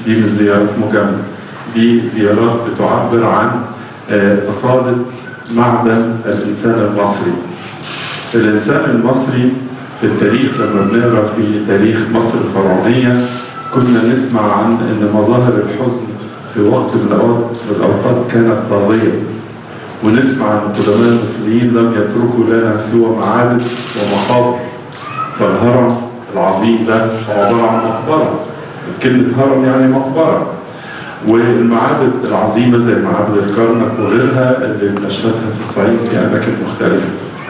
دي مش زيارات مجاملة، دي زيارات بتعبر عن أصالة معدن الإنسان المصري. الإنسان المصري في التاريخ لما بنقرأ في تاريخ مصر الفرعونية كنا نسمع عن أن مظاهر الحزن في وقت من الأوقات كانت طاغية، ونسمع عن القدماء المصريين لم يتركوا لنا سوى معابد ومقابر. فالهرم العظيم ده عبارة عن مقبرة، كلمة هرم يعني مقبرة، والمعابد العظيمة زي معابد الكرنك وغيرها اللي بنشهدها في الصعيد في أماكن مختلفة.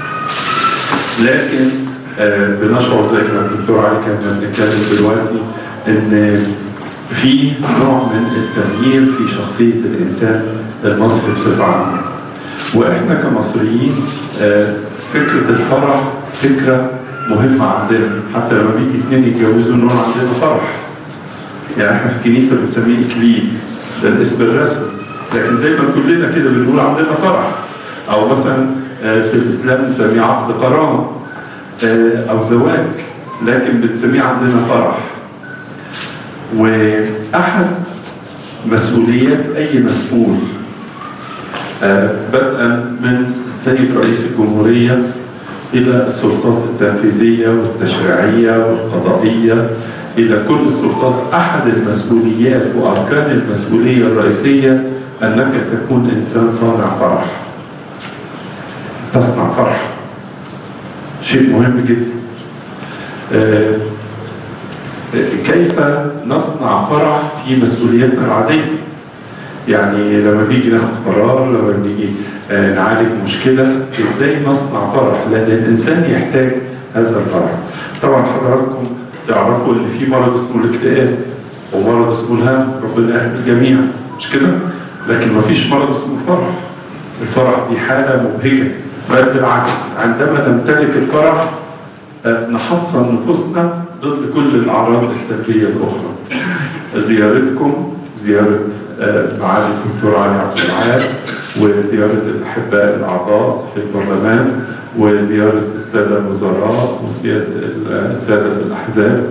لكن بنشعر زي ما الدكتور علي كان بنتكلم دلوقتي إن في نوع من التغيير في شخصية الإنسان المصري بصفة عامة. وإحنا كمصريين فكرة الفرح فكرة مهمة عندنا، حتى لما بيجي اتنين يتجوزوا نقول عندنا فرح. يعني احنا في الكنيسة بنسميه إكليل، ده الاسم الرسمي، لكن دايما كلنا كده بنقول عندنا فرح. أو مثلا في الإسلام بنسميه عقد قران أو زواج، لكن بنسميه عندنا فرح. وأحد مسؤوليات أي مسؤول بدءا من السيد رئيس الجمهورية إلى السلطات التنفيذية والتشريعية والقضائية إلى كل السلطات، أحد المسؤوليات وأركان المسؤولية الرئيسية أنك تكون إنسان صانع فرح. تصنع فرح شيء مهم جدا. كيف نصنع فرح في مسؤولياتنا العادية؟ يعني لما بيجي ناخد قرار، لما بنيجي نعالج مشكلة، ازاي نصنع فرح؟ لأن الإنسان يحتاج هذا الفرح. طبعا حضراتكم تعرفوا إن في مرض اسمه الاكتئاب ومرض اسمه الهم، ربنا يحمي الجميع، مش كده؟ لكن ما فيش مرض اسمه الفرح. الفرح دي حالة مبهجة، بل بالعكس عندما نمتلك الفرح نحصن نفوسنا ضد كل الأعراض السلبية الأخرى. زيارتكم، زيارة معالي الدكتور علي عبد العال، وزيارة الأحباء الأعضاء في البرلمان، وزيارة السادة الوزراء والسادة في الأحزاب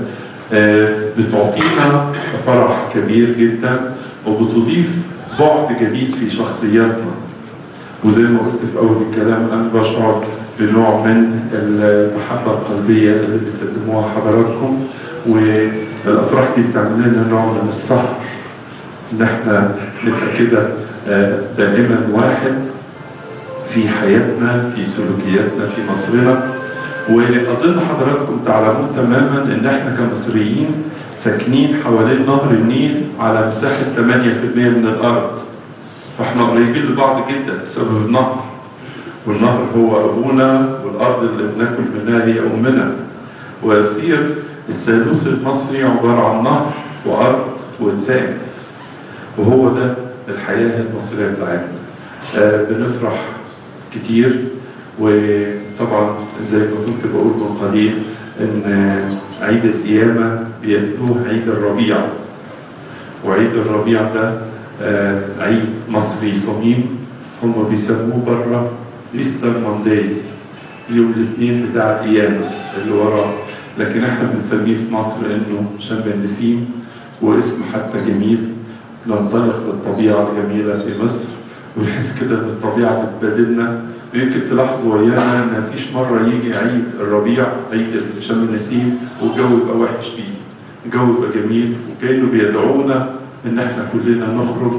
بتعطينا فرح كبير جدا، وبتضيف بعد جديد في شخصياتنا. وزي ما قلت في أول الكلام أنا بشعر بنوع من المحبة القلبية اللي بتقدموها حضراتكم، والأفراح دي بتعمل لنا نوع من السهر، إن احنا نبقى كده دائما واحد في حياتنا، في سلوكياتنا، في مصرنا. وأظن حضراتكم تعلمون تماما إن احنا كمصريين ساكنين حوالين نهر النيل على مساحة 8% من الأرض، فاحنا قريبين لبعض جدا بسبب النهر، والنهر هو أبونا، والأرض اللي بناكل منها هي أمنا. ويصير الثالوث المصري عبارة عن نهر وأرض وإنسان، وهو ده الحياة المصرية بتاعتنا. بنفرح كتير، وطبعا زي ما كنت بقول من قليل إن عيد القيامة بيأتوه عيد الربيع، وعيد الربيع ده عيد مصري صميم، هم بيسموه بره إيستر مانداي، اليوم الاثنين بتاع القيامة اللي وراه، لكن احنا بنسميه في مصر إنه شم النسيم، واسم حتى جميل. ننطلق للطبيعة الجميلة في مصر ونحس كده إن الطبيعة بتبادلنا. ويمكن تلاحظوا ويانا إن مفيش مرة يجي عيد الربيع، عيد شم النسيم، والجو يبقى وحش فيه، الجو يبقى جميل، وكأنه بيدعونا إن احنا كلنا نخرج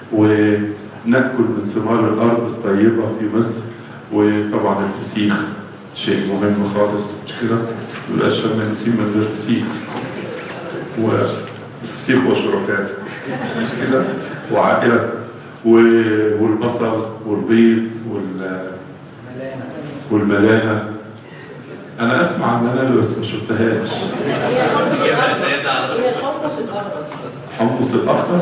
ونأكل من ثمار الأرض الطيبة في مصر. وطبعا الفسيخ شيء مهم خالص، مش كده؟ ميبقاش شم النسيم من غير فسيخ، والفسيخ وشركاء، مش كده؟ وعائلته، والبصل والبيض والملانة. أنا أسمع عن الملانة بس ما شفتهاش. حمص الأخضر؟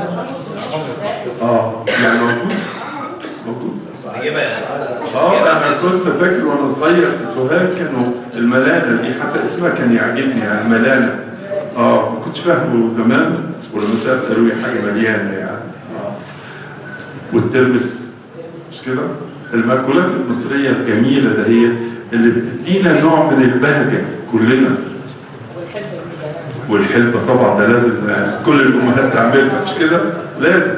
يعني موجود. أنا كنت فاكر وأنا صغير في سوهاج كانوا الملانة دي، حتى اسمها كان يعجبني، يعني ملانة. ما كنتش فاهمه زمان، ولما سألت قالوا لي حاجة مليانة يعني. والترمس، مش كده؟ المأكولات المصرية الجميلة ده هي اللي بتدينا نوع من البهجة كلنا. والحلبة طبعا ده لازم كل الأمهات تعملها، مش كده؟ لازم.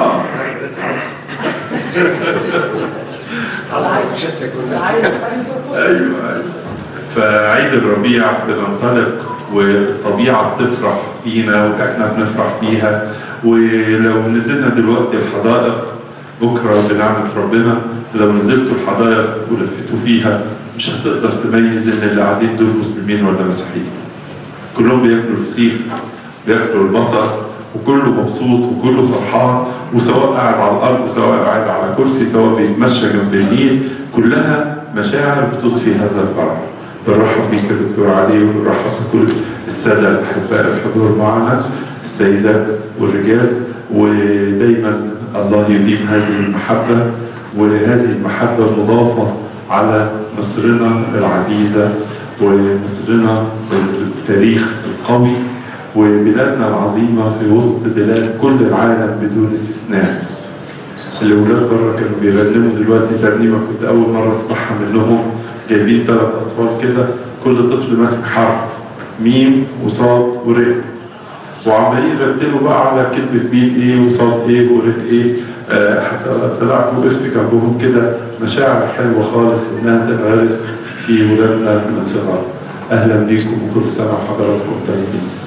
ايوه. فعيد الربيع بننطلق والطبيعة بتفرح بينا واحنا بنفرح بيها. ولو نزلنا دلوقتي الحدائق بكرة بنعمة ربنا، لو نزلتوا الحدائق ولفتوا فيها مش هتقدر تميز ان اللي قاعدين دول مسلمين ولا مسيحيين. كلهم بياكلوا الفسيخ، بياكلوا البصل، وكله مبسوط وكله فرحان، وسواء قاعد على الارض سواء قاعد على كرسي سواء بيتمشى جنب النيل، كلها مشاعر بتضفي هذا الفرح. بنرحب بيك يا دكتور علي، وبنرحب بكل الساده الاحباء الحضور معنا، السيدات والرجال، ودايما الله يديم هذه المحبه، وهذه المحبه مضافه على مصرنا العزيزه ومصرنا التاريخ القوي وبلادنا العظيمه في وسط بلاد كل العالم بدون استثناء. الاولاد بره كانوا بيغنموا دلوقتي ترنيمه كنت اول مره اسمعها منهم، جايبين 3 اطفال كده كل طفل ماسك حرف ميم وصاد ور، وعمالين يرتلوا بقى على كلمه ميم ايه وصاد ايه ور ايه. حتى طلعت وقفت جنبهم كده، مشاعر حلوه خالص انها تنغرس في ولادنا من صغر. اهلا بيكم وكل سنه وحضراتكم طيبين.